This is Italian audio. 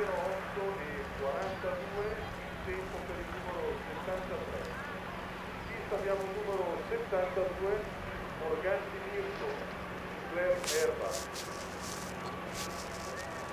1:08:42, tempo per il numero 73. Pista abbiamo il numero 72, Morganti Mirko, Claire Erba.